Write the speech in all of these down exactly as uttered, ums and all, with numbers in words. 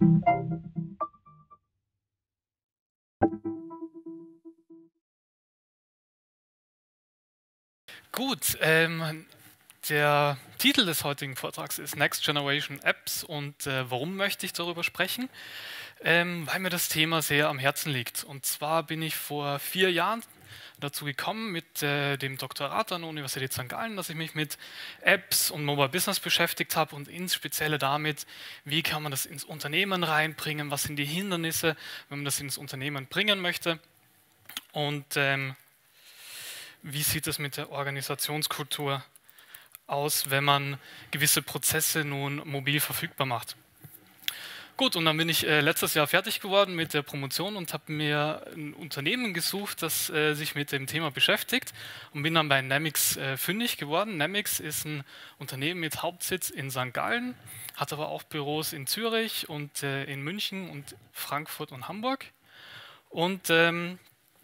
Gut, ähm, der Titel des heutigen Vortrags ist Next Generation Apps und äh, warum möchte ich darüber sprechen? Ähm, weil mir das Thema sehr am Herzen liegt. Und zwar bin ich vor vier Jahren dazu gekommen mit äh, dem Doktorat an der Universität Sankt Gallen, dass ich mich mit Apps und Mobile Business beschäftigt habe und insbesondere damit, wie kann man das ins Unternehmen reinbringen, was sind die Hindernisse, wenn man das ins Unternehmen bringen möchte und ähm, wie sieht es mit der Organisationskultur aus, wenn man gewisse Prozesse nun mobil verfügbar macht. Gut, und dann bin ich äh, letztes Jahr fertig geworden mit der Promotion und habe mir ein Unternehmen gesucht, das äh, sich mit dem Thema beschäftigt und bin dann bei Nemix äh, fündig geworden. Nemix ist ein Unternehmen mit Hauptsitz in Sankt Gallen, hat aber auch Büros in Zürich und äh, in München und Frankfurt und Hamburg. Und ähm,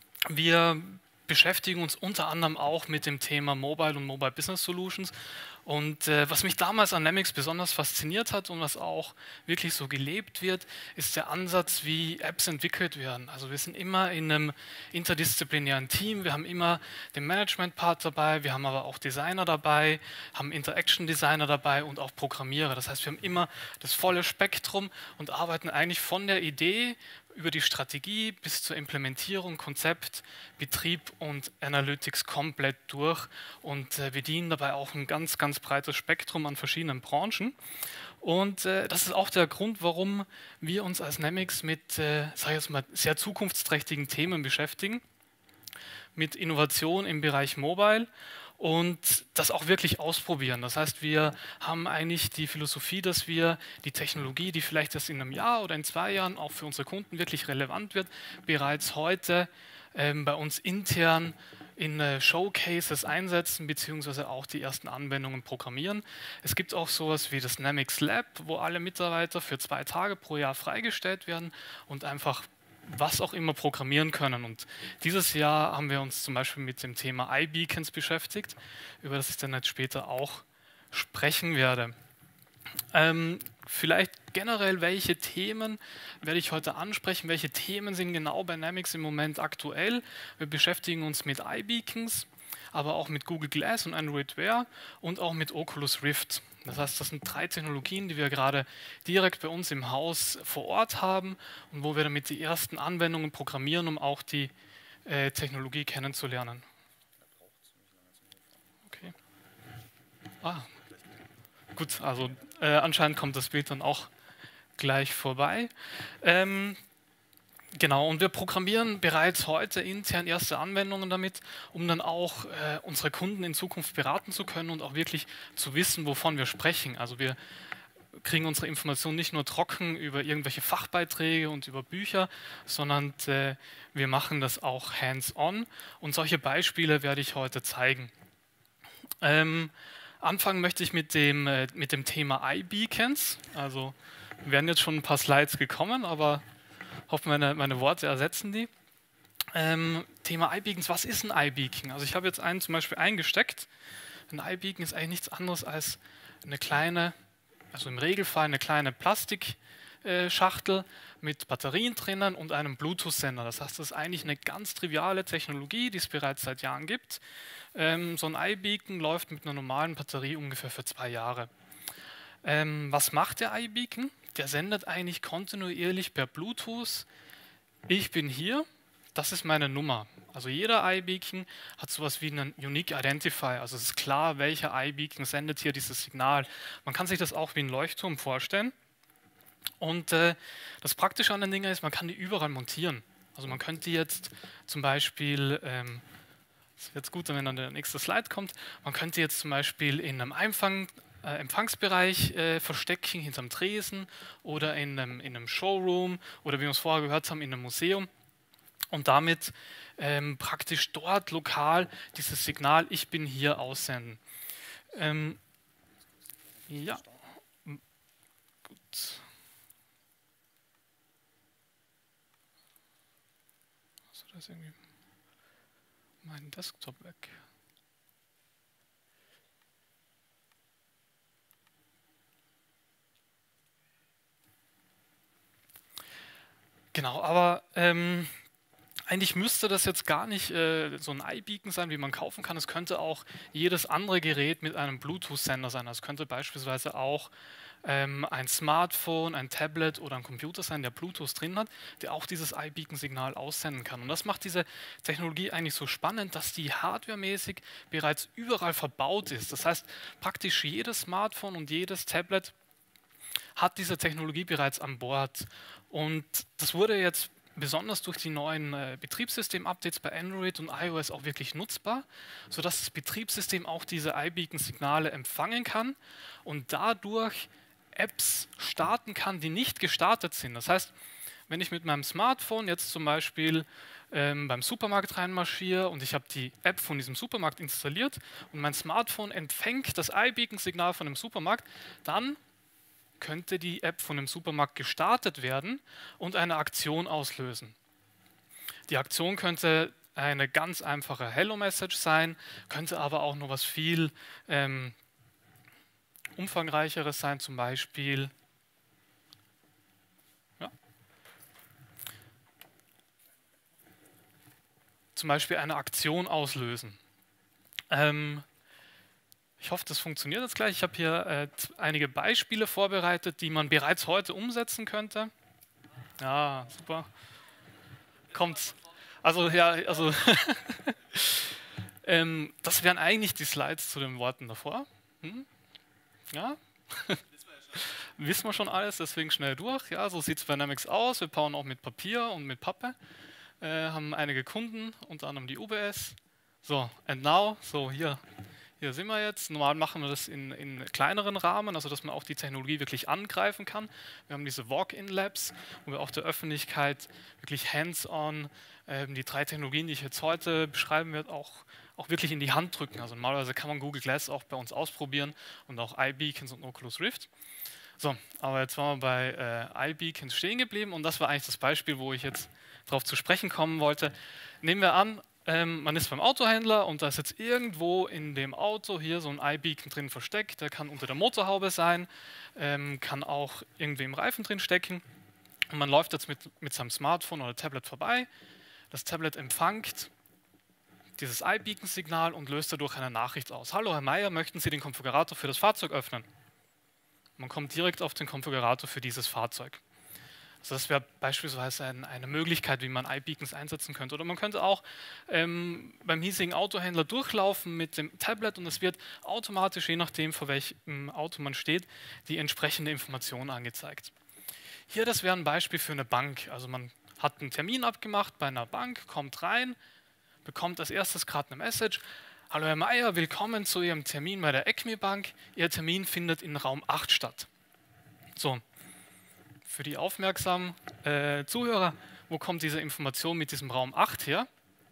wir beschäftigen uns unter anderem auch mit dem Thema Mobile und Mobile Business Solutions. Und äh, was mich damals an Nemix besonders fasziniert hat und was auch wirklich so gelebt wird, ist der Ansatz, wie Apps entwickelt werden. Also wir sind immer in einem interdisziplinären Team, wir haben immer den Management-Part dabei, wir haben aber auch Designer dabei, haben Interaction-Designer dabei und auch Programmierer. Das heißt, wir haben immer das volle Spektrum und arbeiten eigentlich von der Idee über die Strategie bis zur Implementierung, Konzept, Betrieb und Analytics komplett durch und äh, bedienen dabei auch ein ganz, ganz breites Spektrum an verschiedenen Branchen. Und äh, das ist auch der Grund, warum wir uns als Nemix mit, äh, sag ich jetzt mal, sehr zukunftsträchtigen Themen beschäftigen, mit Innovation im Bereich Mobile und das auch wirklich ausprobieren. Das heißt, wir haben eigentlich die Philosophie, dass wir die Technologie, die vielleicht erst in einem Jahr oder in zwei Jahren auch für unsere Kunden wirklich relevant wird, bereits heute ähm, bei uns intern in äh, Showcases einsetzen, beziehungsweise auch die ersten Anwendungen programmieren. Es gibt auch sowas wie das Nemix Lab, wo alle Mitarbeiter für zwei Tage pro Jahr freigestellt werden und einfach was auch immer programmieren können. Und dieses Jahr haben wir uns zum Beispiel mit dem Thema iBeacons beschäftigt, über das ich dann jetzt später auch sprechen werde. Ähm, vielleicht generell, welche Themen werde ich heute ansprechen, welche Themen sind genau bei Nemix im Moment aktuell. Wir beschäftigen uns mit iBeacons, aber auch mit Google Glass und Android Wear und auch mit Oculus Rift. Das heißt, das sind drei Technologien, die wir gerade direkt bei uns im Haus vor Ort haben und wo wir damit die ersten Anwendungen programmieren, um auch die äh, Technologie kennenzulernen. Okay. Ah, gut, also äh, anscheinend kommt das Bild dann auch gleich vorbei. Ähm, Genau, und wir programmieren bereits heute intern erste Anwendungen damit, um dann auch äh, unsere Kunden in Zukunft beraten zu können und auch wirklich zu wissen, wovon wir sprechen. Also wir kriegen unsere Informationen nicht nur trocken über irgendwelche Fachbeiträge und über Bücher, sondern äh, wir machen das auch hands-on und solche Beispiele werde ich heute zeigen. Ähm, anfangen möchte ich mit dem, äh, mit dem Thema iBeacons. Also werden jetzt schon ein paar Slides gekommen, aber hoffe, meine, meine Worte ersetzen die. Ähm, Thema iBeacons, was ist ein iBeacon? Also ich habe jetzt einen zum Beispiel eingesteckt. Ein iBeacon ist eigentlich nichts anderes als eine kleine, also im Regelfall eine kleine Plastikschachtel mit Batterien drinnen und einem Bluetooth-Sender. Das heißt, das ist eigentlich eine ganz triviale Technologie, die es bereits seit Jahren gibt. Ähm, so ein iBeacon läuft mit einer normalen Batterie ungefähr für zwei Jahre. Ähm, was macht der iBeacon? Der sendet eigentlich kontinuierlich per Bluetooth, ich bin hier, das ist meine Nummer. Also jeder iBeacon hat sowas wie einen Unique Identifier, also es ist klar, welcher iBeacon sendet hier dieses Signal. Man kann sich das auch wie ein Leuchtturm vorstellen. Und äh, das Praktische an den Dingen ist, man kann die überall montieren. Also man könnte jetzt zum Beispiel, ähm, das wird jetzt gut, wenn dann der nächste Slide kommt, man könnte jetzt zum Beispiel in einem Empfang Äh, Empfangsbereich äh, verstecken, hinterm Tresen oder in einem, in einem Showroom oder wie wir es vorher gehört haben, in einem Museum und damit ähm, praktisch dort lokal dieses Signal, ich bin hier, aussenden. Ähm, ja, gut. Also da ist irgendwie mein Desktop weg. Genau, aber ähm, eigentlich müsste das jetzt gar nicht äh, so ein iBeacon sein, wie man kaufen kann. Es könnte auch jedes andere Gerät mit einem Bluetooth-Sender sein. Das könnte beispielsweise auch ähm, ein Smartphone, ein Tablet oder ein Computer sein, der Bluetooth drin hat, der auch dieses iBeacon-Signal aussenden kann. Und das macht diese Technologie eigentlich so spannend, dass die hardwaremäßig bereits überall verbaut ist. Das heißt, praktisch jedes Smartphone und jedes Tablet hat diese Technologie bereits an Bord. Und das wurde jetzt besonders durch die neuen äh, Betriebssystem-Updates bei Android und iOS auch wirklich nutzbar, sodass das Betriebssystem auch diese iBeacon-Signale empfangen kann und dadurch Apps starten kann, die nicht gestartet sind. Das heißt, wenn ich mit meinem Smartphone jetzt zum Beispiel ähm, beim Supermarkt reinmarschiere und ich habe die App von diesem Supermarkt installiert und mein Smartphone empfängt das iBeacon-Signal von dem Supermarkt, dann könnte die App von dem Supermarkt gestartet werden und eine Aktion auslösen. Die Aktion könnte eine ganz einfache Hello-Message sein, könnte aber auch noch was viel ähm, umfangreicheres sein, zum Beispiel ja, zum Beispiel eine Aktion auslösen. Ähm, Ich hoffe, das funktioniert jetzt gleich. Ich habe hier äh, einige Beispiele vorbereitet, die man bereits heute umsetzen könnte. Ja, super. Kommt's. Also, ja, also ähm, das wären eigentlich die Slides zu den Worten davor. Hm? Ja, wissen wir schon alles, deswegen schnell durch. Ja, so sieht es bei Dynamics aus. Wir bauen auch mit Papier und mit Pappe. Äh, haben einige Kunden, unter anderem die U B S. So, and now, so hier. Hier sind wir jetzt. Normal machen wir das in, in kleineren Rahmen, also dass man auch die Technologie wirklich angreifen kann. Wir haben diese Walk-in-Labs, wo wir auch der Öffentlichkeit wirklich hands-on ähm, die drei Technologien, die ich jetzt heute beschreiben werde, auch, auch wirklich in die Hand drücken. Also normalerweise kann man Google Glass auch bei uns ausprobieren und auch iBeacons und Oculus Rift. So, aber jetzt waren wir bei äh, iBeacons stehen geblieben und das war eigentlich das Beispiel, wo ich jetzt darauf zu sprechen kommen wollte. Nehmen wir an, Ähm, man ist beim Autohändler und da ist jetzt irgendwo in dem Auto hier so ein iBeacon drin versteckt. Der kann unter der Motorhaube sein, ähm, kann auch irgendwie im Reifen drin stecken. Und man läuft jetzt mit, mit seinem Smartphone oder Tablet vorbei. Das Tablet empfängt dieses iBeacon-Signal und löst dadurch eine Nachricht aus. Hallo Herr Meier, möchten Sie den Konfigurator für das Fahrzeug öffnen? Man kommt direkt auf den Konfigurator für dieses Fahrzeug. Also das wäre beispielsweise ein, eine Möglichkeit, wie man iBeacons einsetzen könnte. Oder man könnte auch ähm, beim hiesigen Autohändler durchlaufen mit dem Tablet und es wird automatisch, je nachdem, vor welchem Auto man steht, die entsprechende Information angezeigt. Hier, das wäre ein Beispiel für eine Bank. Also man hat einen Termin abgemacht bei einer Bank, kommt rein, bekommt als erstes gerade eine Message. Hallo Herr Meier, willkommen zu Ihrem Termin bei der ECMI Bank. Ihr Termin findet in Raum acht statt. So. Für die aufmerksamen äh, Zuhörer, wo kommt diese Information mit diesem Raum acht her?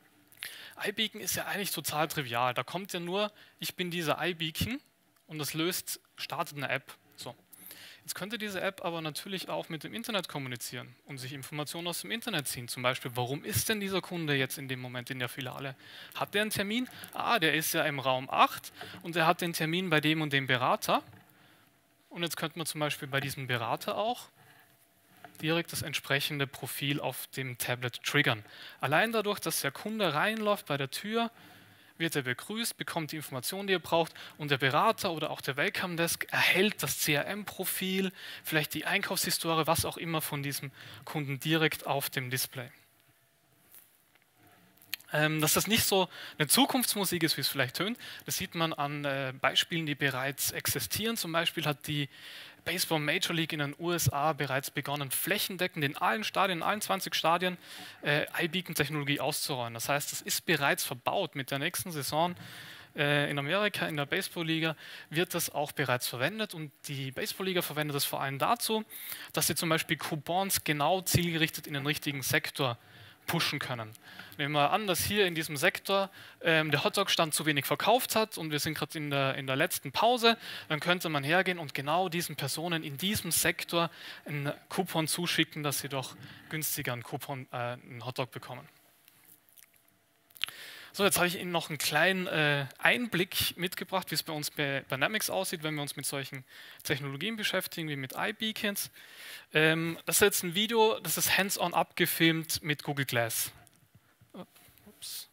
iBeacon ist ja eigentlich total trivial. Da kommt ja nur, ich bin dieser iBeacon und das löst, startet eine App. So. Jetzt könnte diese App aber natürlich auch mit dem Internet kommunizieren und sich Informationen aus dem Internet ziehen. Zum Beispiel, warum ist denn dieser Kunde jetzt in dem Moment in der Filiale? Hat der einen Termin? Ah, der ist ja im Raum acht und der hat den Termin bei dem und dem Berater. Und jetzt könnte man zum Beispiel bei diesem Berater auch direkt das entsprechende Profil auf dem Tablet triggern. Allein dadurch, dass der Kunde reinläuft bei der Tür, wird er begrüßt, bekommt die Information, die er braucht und der Berater oder auch der Welcome Desk erhält das C R M-Profil, vielleicht die Einkaufshistorie, was auch immer von diesem Kunden direkt auf dem Display. Ähm, dass das nicht so eine Zukunftsmusik ist, wie es vielleicht tönt, das sieht man an äh, Beispielen, die bereits existieren. Zum Beispiel hat die Baseball Major League in den U S A bereits begonnen, flächendeckend in allen Stadien, in allen zwanzig Stadien, äh, iBeacon-Technologie auszurollen. Das heißt, es ist bereits verbaut. Mit der nächsten Saison äh, in Amerika, in der Baseball-Liga, wird das auch bereits verwendet. Und die Baseball-Liga verwendet das vor allem dazu, dass sie zum Beispiel Coupons genau zielgerichtet in den richtigen Sektor pushen können. Nehmen wir an, dass hier in diesem Sektor ähm, der Hotdog-Stand zu wenig verkauft hat und wir sind gerade in der, in der letzten Pause, dann könnte man hergehen und genau diesen Personen in diesem Sektor einen Coupon zuschicken, dass sie doch günstiger einen Coupon, äh, einen Hotdog bekommen. So, jetzt habe ich Ihnen noch einen kleinen äh, Einblick mitgebracht, wie es bei uns bei Dynamics aussieht, wenn wir uns mit solchen Technologien beschäftigen, wie mit iBeacons. Ähm, das ist jetzt ein Video, das ist hands-on abgefilmt mit Google Glass. Ups.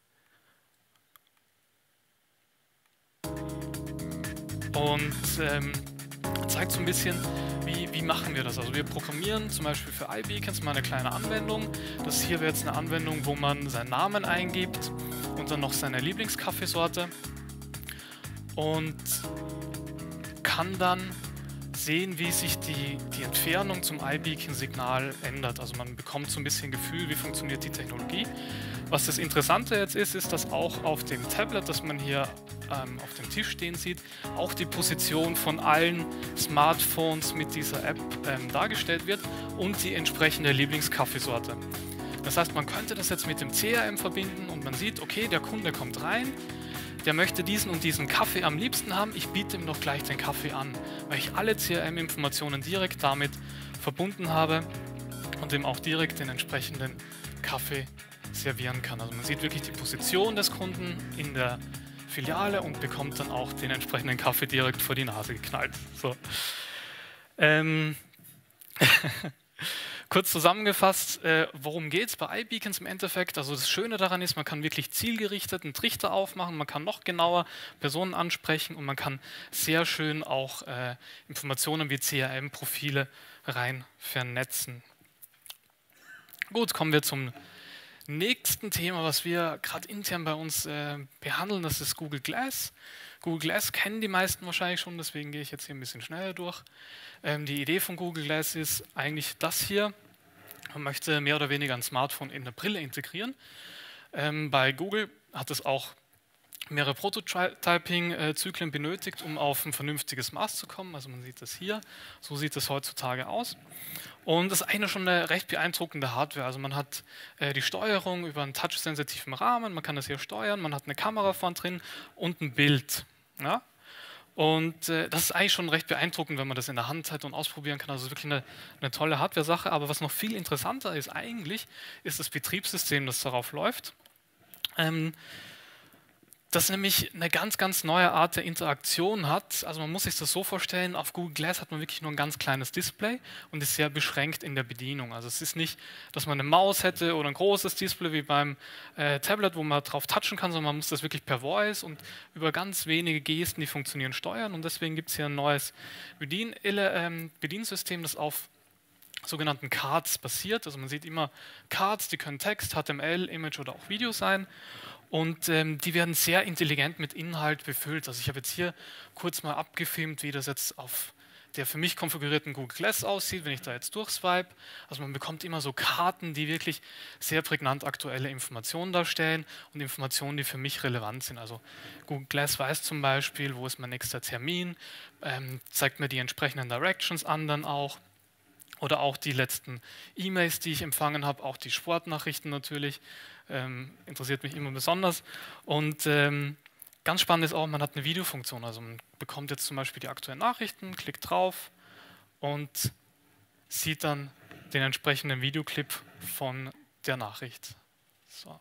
Und ähm, zeigt so ein bisschen, wie, wie machen wir das. Also wir programmieren zum Beispiel für iBeacons mal eine kleine Anwendung. Das hier wäre jetzt eine Anwendung, wo man seinen Namen eingibt und dann noch seine Lieblingskaffeesorte und kann dann sehen, wie sich die, die Entfernung zum iBeacon-Signal ändert. Also man bekommt so ein bisschen Gefühl, wie funktioniert die Technologie. Was das Interessante jetzt ist, ist, dass auch auf dem Tablet, das man hier ähm, auf dem Tisch stehen sieht, auch die Position von allen Smartphones mit dieser App ähm, dargestellt wird und die entsprechende Lieblingskaffeesorte. Das heißt, man könnte das jetzt mit dem C R M verbinden und man sieht, okay, der Kunde kommt rein, der möchte diesen und diesen Kaffee am liebsten haben, ich biete ihm doch gleich den Kaffee an, weil ich alle C R M-Informationen direkt damit verbunden habe und ihm auch direkt den entsprechenden Kaffee servieren kann. Also man sieht wirklich die Position des Kunden in der Filiale und bekommt dann auch den entsprechenden Kaffee direkt vor die Nase geknallt. So. Ähm Kurz zusammengefasst, äh, worum geht es bei iBeacons im Endeffekt? Also das Schöne daran ist, man kann wirklich zielgerichtet einen Trichter aufmachen, man kann noch genauer Personen ansprechen und man kann sehr schön auch äh, Informationen wie C R M-Profile rein vernetzen. Gut, kommen wir zum nächsten Thema, was wir gerade intern bei uns äh, behandeln, das ist Google Glass. Google Glass kennen die meisten wahrscheinlich schon, deswegen gehe ich jetzt hier ein bisschen schneller durch. Ähm, die Idee von Google Glass ist eigentlich das hier. Man möchte mehr oder weniger ein Smartphone in der Brille integrieren. Ähm, bei Google hat es auch mehrere Prototyping-Zyklen benötigt, um auf ein vernünftiges Maß zu kommen. Also man sieht das hier, so sieht es heutzutage aus. Und das ist eigentlich schon eine recht beeindruckende Hardware. Also man hat äh, die Steuerung über einen touchsensitiven Rahmen, man kann das hier steuern, man hat eine Kamera vorn drin und ein Bild. Ja? Und äh, das ist eigentlich schon recht beeindruckend, wenn man das in der Hand hat und ausprobieren kann. Also wirklich eine, eine tolle Hardware-Sache. Aber was noch viel interessanter ist eigentlich, ist das Betriebssystem, das darauf läuft. Ähm, das nämlich eine ganz, ganz neue Art der Interaktion hat. Also man muss sich das so vorstellen, auf Google Glass hat man wirklich nur ein ganz kleines Display und ist sehr beschränkt in der Bedienung. Also es ist nicht, dass man eine Maus hätte oder ein großes Display wie beim äh, Tablet, wo man drauf touchen kann, sondern man muss das wirklich per Voice und über ganz wenige Gesten, die funktionieren, steuern. Und deswegen gibt es hier ein neues Bedien ähm, Bediensystem, das auf sogenannten Cards basiert. Also man sieht immer Cards, die können Text, H T M L, Image oder auch Video sein. Und ähm, die werden sehr intelligent mit Inhalt befüllt. Also ich habe jetzt hier kurz mal abgefilmt, wie das jetzt auf der für mich konfigurierten Google Glass aussieht, wenn ich da jetzt durchswipe. Also man bekommt immer so Karten, die wirklich sehr prägnant aktuelle Informationen darstellen und Informationen, die für mich relevant sind. Also Google Glass weiß zum Beispiel, wo ist mein nächster Termin, ähm, zeigt mir die entsprechenden Directions an dann auch. Oder auch die letzten E-Mails, die ich empfangen habe, auch die Sportnachrichten natürlich, ähm, interessiert mich immer besonders. Und ähm, ganz spannend ist auch, man hat eine Videofunktion, also man bekommt jetzt zum Beispiel die aktuellen Nachrichten, klickt drauf und sieht dann den entsprechenden Videoclip von der Nachricht. So.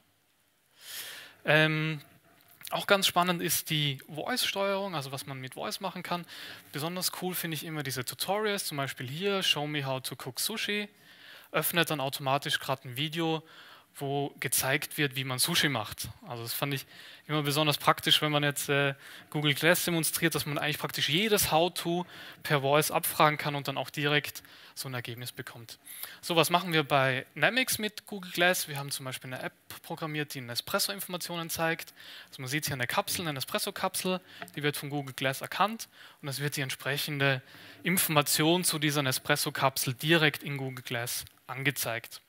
Ähm, Auch ganz spannend ist die Voice-Steuerung, also was man mit Voice machen kann. Besonders cool finde ich immer diese Tutorials, zum Beispiel hier, Show me how to cook Sushi, öffnet dann automatisch gerade ein Video, wo gezeigt wird, wie man Sushi macht. Also das fand ich immer besonders praktisch, wenn man jetzt äh, Google Glass demonstriert, dass man eigentlich praktisch jedes How-To per Voice abfragen kann und dann auch direkt so ein Ergebnis bekommt. So, was machen wir bei Dynamics mit Google Glass? Wir haben zum Beispiel eine App programmiert, die Nespresso-Informationen zeigt. Also man sieht hier eine Kapsel, eine Nespresso-Kapsel, die wird von Google Glass erkannt und es wird die entsprechende Information zu dieser Nespresso-Kapsel direkt in Google Glass angezeigt.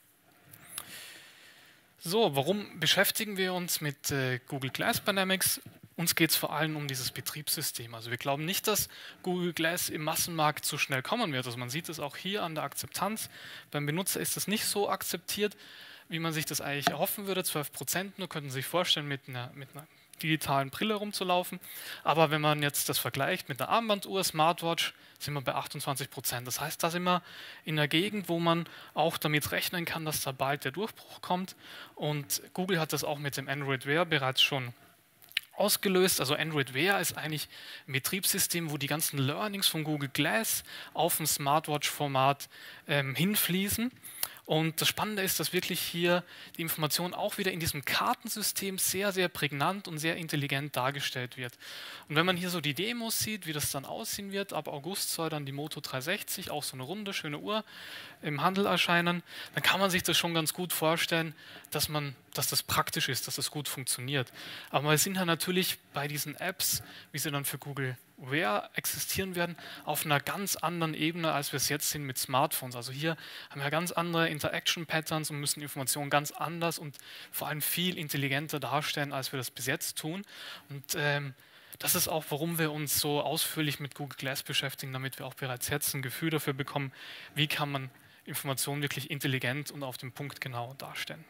So, warum beschäftigen wir uns mit äh, Google Glass Dynamics? Uns geht es vor allem um dieses Betriebssystem. Also wir glauben nicht, dass Google Glass im Massenmarkt so schnell kommen wird. Also man sieht es auch hier an der Akzeptanz. Beim Benutzer ist das nicht so akzeptiert, wie man sich das eigentlich erhoffen würde. zwölf Prozent nur, könnten Sie sich vorstellen, mit einer, mit einer digitalen Brille rumzulaufen. Aber wenn man jetzt das vergleicht mit einer Armbanduhr, Smartwatch, sind wir bei achtundzwanzig Prozent. Das heißt, da sind wir in einer Gegend, wo man auch damit rechnen kann, dass da bald der Durchbruch kommt. Und Google hat das auch mit dem Android Wear bereits schon ausgelöst. Also Android Wear ist eigentlich ein Betriebssystem, wo die ganzen Learnings von Google Glass auf ein Smartwatch-Format ähm, hinfließen. Und das Spannende ist, dass wirklich hier die Information auch wieder in diesem Kartensystem sehr, sehr prägnant und sehr intelligent dargestellt wird. Und wenn man hier so die Demos sieht, wie das dann aussehen wird, ab August soll dann die Moto dreihundertsechzig, auch so eine runde, schöne Uhr, im Handel erscheinen, dann kann man sich das schon ganz gut vorstellen, dass, man, dass das praktisch ist, dass das gut funktioniert. Aber wir sind ja natürlich bei diesen Apps, wie sie dann für Google Wear existieren werden, auf einer ganz anderen Ebene, als wir es jetzt sind mit Smartphones. Also hier haben wir ganz andere Interaction-Patterns und müssen Informationen ganz anders und vor allem viel intelligenter darstellen, als wir das bis jetzt tun. Und ähm, das ist auch, warum wir uns so ausführlich mit Google Glass beschäftigen, damit wir auch bereits jetzt ein Gefühl dafür bekommen, wie kann man Informationen wirklich intelligent und auf den Punkt genau darstellen.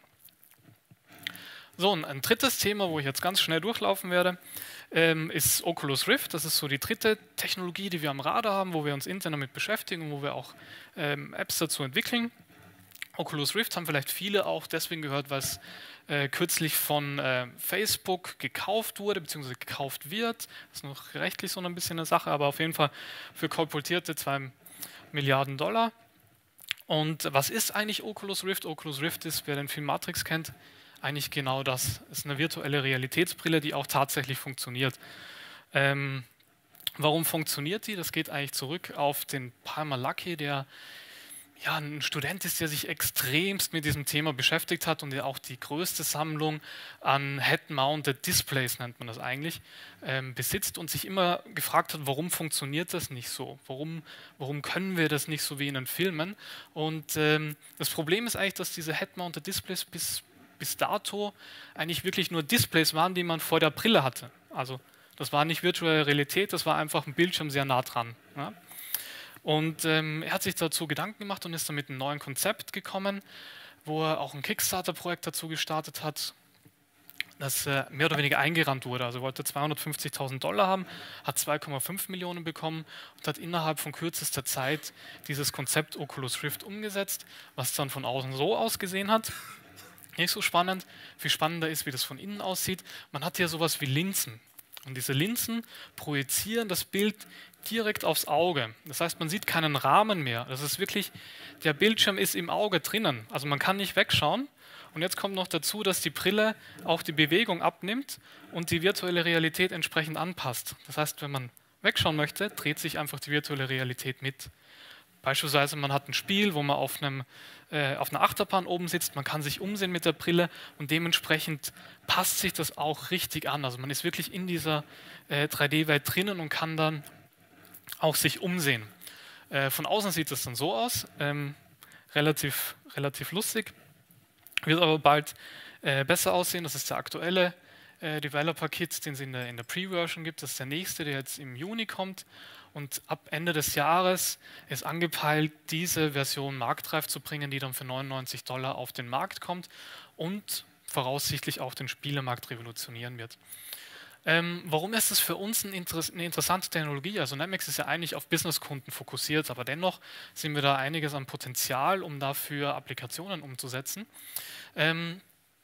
So, und ein drittes Thema, wo ich jetzt ganz schnell durchlaufen werde, ähm, ist Oculus Rift. Das ist so die dritte Technologie, die wir am Radar haben, wo wir uns intern damit beschäftigen und wo wir auch ähm, Apps dazu entwickeln. Oculus Rift haben vielleicht viele auch deswegen gehört, weil es äh, kürzlich von äh, Facebook gekauft wurde, beziehungsweise gekauft wird. Das ist noch rechtlich so ein bisschen eine Sache, aber auf jeden Fall für kolportierte zwei Milliarden Dollar. Und was ist eigentlich Oculus Rift? Oculus Rift ist, wer den Film Matrix kennt, eigentlich genau das. Es ist eine virtuelle Realitätsbrille, die auch tatsächlich funktioniert. Ähm, warum funktioniert die? Das geht eigentlich zurück auf den Palmer Luckey, der ja, ein Student ist, der sich extremst mit diesem Thema beschäftigt hat und der auch die größte Sammlung an Head-Mounted Displays, nennt man das eigentlich, ähm, besitzt und sich immer gefragt hat, warum funktioniert das nicht so? Warum, warum können wir das nicht so wie in den Filmen? Und ähm, das Problem ist eigentlich, dass diese Head-Mounted Displays bis bis dato eigentlich wirklich nur Displays waren, die man vor der Brille hatte. Also das war nicht virtuelle Realität, das war einfach ein Bildschirm sehr nah dran. Ja? Und ähm, er hat sich dazu Gedanken gemacht und ist dann mit einem neuen Konzept gekommen, wo er auch ein Kickstarter-Projekt dazu gestartet hat, das äh, mehr oder weniger eingerannt wurde. Also er wollte zweihundertfünfzigtausend Dollar haben, hat zwei Komma fünf Millionen bekommen und hat innerhalb von kürzester Zeit dieses Konzept Oculus Rift umgesetzt, was dann von außen so ausgesehen hat. Nicht so spannend. Viel spannender ist, wie das von innen aussieht. Man hat hier sowas wie Linsen. Und diese Linsen projizieren das Bild direkt aufs Auge. Das heißt, man sieht keinen Rahmen mehr. Das ist wirklich, der Bildschirm ist im Auge drinnen. Also man kann nicht wegschauen. Und jetzt kommt noch dazu, dass die Brille auch die Bewegung abnimmt und die virtuelle Realität entsprechend anpasst. Das heißt, wenn man wegschauen möchte, dreht sich einfach die virtuelle Realität mit. Beispielsweise, man hat ein Spiel, wo man auf, einem, äh, auf einer Achterbahn oben sitzt, man kann sich umsehen mit der Brille und dementsprechend passt sich das auch richtig an. Also man ist wirklich in dieser äh, drei D-Welt drinnen und kann dann auch sich umsehen. Äh, von außen sieht das dann so aus, ähm, relativ, relativ lustig, wird aber bald äh, besser aussehen. Das ist der aktuelle äh, Developer-Kit, den es in der, in der Pre-Version gibt. Das ist der nächste, der jetzt im Juni kommt. Und ab Ende des Jahres ist angepeilt, diese Version marktreif zu bringen, die dann für neunundneunzig Dollar auf den Markt kommt und voraussichtlich auch den Spielemarkt revolutionieren wird. Ähm, warum ist es für uns ein Interess eine interessante Technologie? Also Nemex ist ja eigentlich auf Businesskunden fokussiert, aber dennoch sehen wir da einiges an Potenzial, um dafür Applikationen umzusetzen. Ähm,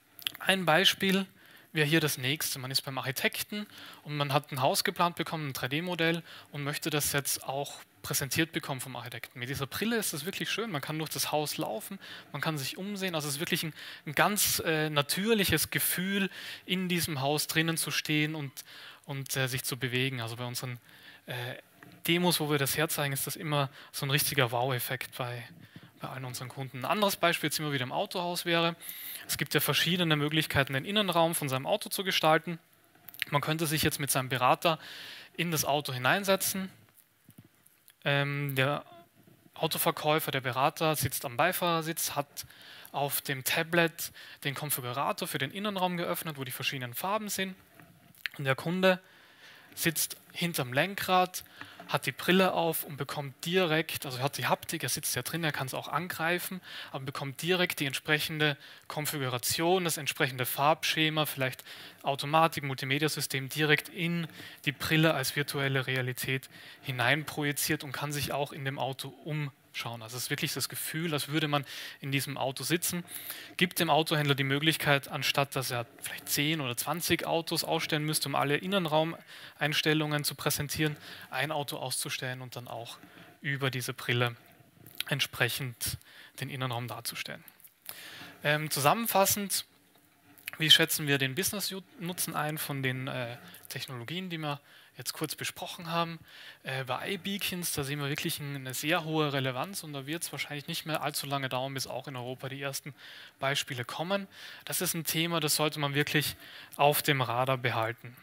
ein Beispiel wäre hier das nächste. Man ist beim Architekten und man hat ein Haus geplant bekommen, ein drei D Modell und möchte das jetzt auch präsentiert bekommen vom Architekten. Mit dieser Brille ist das wirklich schön. Man kann durch das Haus laufen, man kann sich umsehen. Also es ist wirklich ein, ein ganz äh, natürliches Gefühl, in diesem Haus drinnen zu stehen und, und äh, sich zu bewegen. Also bei unseren äh, Demos, wo wir das herzeigen, ist das immer so ein richtiger Wow-Effekt bei, bei allen unseren Kunden. Ein anderes Beispiel, jetzt immer wieder im Autohaus wäre, es gibt ja verschiedene Möglichkeiten, den Innenraum von seinem Auto zu gestalten. Man könnte sich jetzt mit seinem Berater in das Auto hineinsetzen. Ähm, der Autoverkäufer, der Berater sitzt am Beifahrersitz, hat auf dem Tablet den Konfigurator für den Innenraum geöffnet, wo die verschiedenen Farben sind. Und der Kunde sitzt hinterm Lenkrad hat die Brille auf und bekommt direkt, also hat die Haptik, er sitzt ja drin, er kann es auch angreifen, aber bekommt direkt die entsprechende Konfiguration, das entsprechende Farbschema, vielleicht Automatik, Multimedia-System direkt in die Brille als virtuelle Realität hineinprojiziert und kann sich auch in dem Auto umschauen. Also es ist wirklich das Gefühl, als würde man in diesem Auto sitzen. Gibt dem Autohändler die Möglichkeit, anstatt dass er vielleicht zehn oder zwanzig Autos ausstellen müsste, um alle Innenraumeinstellungen zu präsentieren, ein Auto auszustellen und dann auch über diese Brille entsprechend den Innenraum darzustellen. Ähm, zusammenfassend, wie schätzen wir den Business-Nutzen ein von den äh, Technologien, die wir jetzt kurz besprochen haben? Äh, bei iBeacons, da sehen wir wirklich eine sehr hohe Relevanz und da wird es wahrscheinlich nicht mehr allzu lange dauern, bis auch in Europa die ersten Beispiele kommen. Das ist ein Thema, das sollte man wirklich auf dem Radar behalten.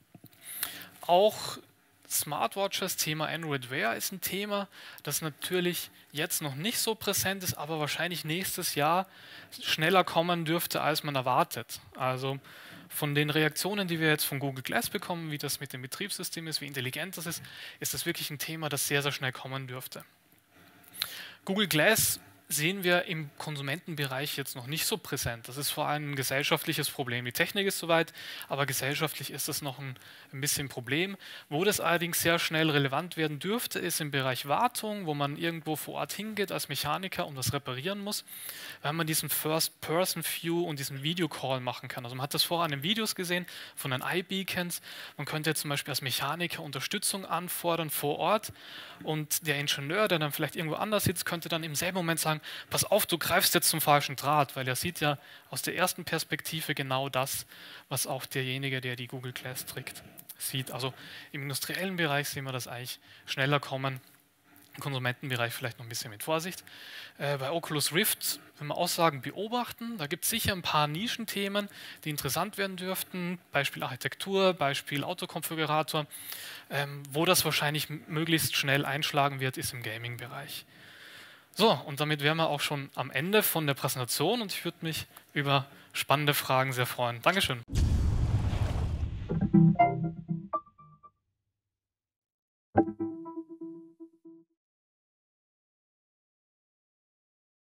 Auch Smartwatches, Thema Android Wear ist ein Thema, das natürlich jetzt noch nicht so präsent ist, aber wahrscheinlich nächstes Jahr schneller kommen dürfte, als man erwartet. Also von den Reaktionen, die wir jetzt von Google Glass bekommen, wie das mit dem Betriebssystem ist, wie intelligent das ist, ist das wirklich ein Thema, das sehr, sehr schnell kommen dürfte. Google Glass sehen wir im Konsumentenbereich jetzt noch nicht so präsent. Das ist vor allem ein gesellschaftliches Problem. Die Technik ist soweit, aber gesellschaftlich ist das noch ein, ein bisschen ein Problem. Wo das allerdings sehr schnell relevant werden dürfte, ist im Bereich Wartung, wo man irgendwo vor Ort hingeht als Mechaniker und das reparieren muss, weil man diesen First-Person-View und diesen Video-Call machen kann. Also man hat das vorher in den Videos gesehen von den iBeacons. Man könnte jetzt zum Beispiel als Mechaniker Unterstützung anfordern vor Ort und der Ingenieur, der dann vielleicht irgendwo anders sitzt, könnte dann im selben Moment sagen, pass auf, du greifst jetzt zum falschen Draht, weil er sieht ja aus der ersten Perspektive genau das, was auch derjenige, der die Google Glass trägt, sieht. Also im industriellen Bereich sehen wir das eigentlich schneller kommen, im Konsumentenbereich vielleicht noch ein bisschen mit Vorsicht. Äh, bei Oculus Rift, wenn wir Aussagen beobachten, da gibt es sicher ein paar Nischenthemen, die interessant werden dürften, Beispiel Architektur, Beispiel Autokonfigurator. Ähm, wo das wahrscheinlich möglichst schnell einschlagen wird, ist im Gaming-Bereich. So, und damit wären wir auch schon am Ende von der Präsentation und ich würde mich über spannende Fragen sehr freuen. Dankeschön.